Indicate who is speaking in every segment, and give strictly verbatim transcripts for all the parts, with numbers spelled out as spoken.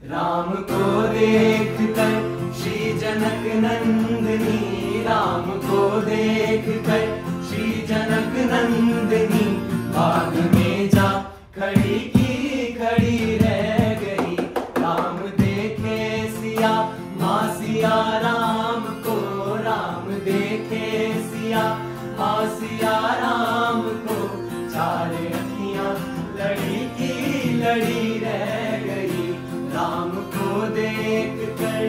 Speaker 1: राम को देख कर श्री जनक नंदिनी, राम को देख कर श्री जनक नंदिनी, बाग में जा खड़ी की खड़ी रह गई। राम देखे सिया माँ सिया राम को, राम देखे सिया माँ सिया राम को, चार अखियाँ लड़ी की लड़ी रह गई। राम को देख कर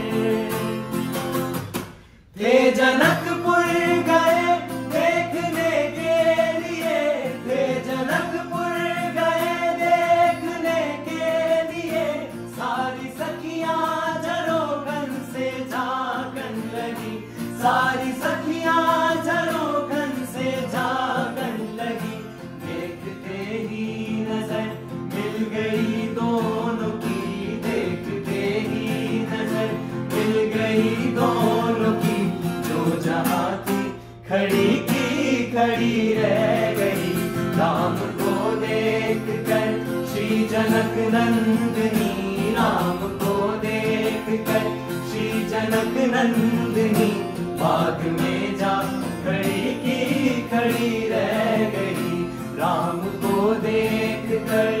Speaker 1: थे जनकपुर गए देखने के लिए, थे जनकपुर गए देखने के लिए, सारी सखियाँ झरोखन से झांकन लगी, सारी सखियाँ झरोखन से झांकन लगी। देखते ही नजर मिल गई दोनों की, देखते ही नजर मिल गई दोनों की, जो जहाँ थी खड़ी की खड़ी रह गई। राम को देख कर श्री जनक नंदिनी, राम को देख कर श्री जनक नंदिनी, बाग में जा खड़ी की खड़ी रह गई। राम को देख कर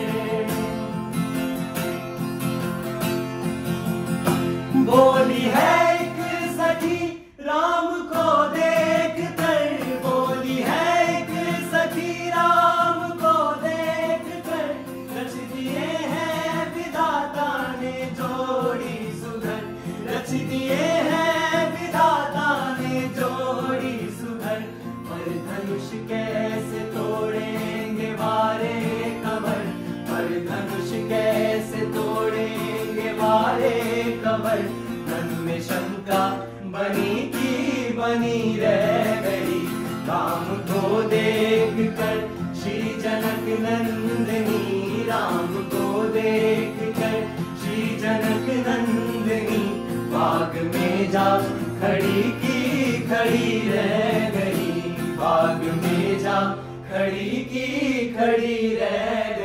Speaker 1: बोली है एक सखी राम को देख कर, बोली है एक सखी राम को देख कर, रच दिए हैं विधाता ने जोड़ी सुधर, रच दिए हैं विधाता ने जोड़ी सुधर। पर धनुष कैसे तोड़ेंगे वारे कमर, पर धनुष कैसे तोड़ेंगे वारे कमर, मन में शंका बनी की बनी रह गई। राम को देख कर श्री जनक नंदिनी, राम को देख कर श्री जनक नंदिनी, बाग में जा खड़ी की खड़ी रह गई, बाग में जा खड़ी की खड़ी रह गई।